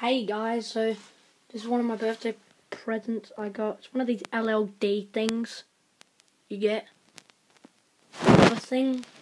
Hey guys, so this is one of my birthday presents I got. It's one of these LLD things you get. The thing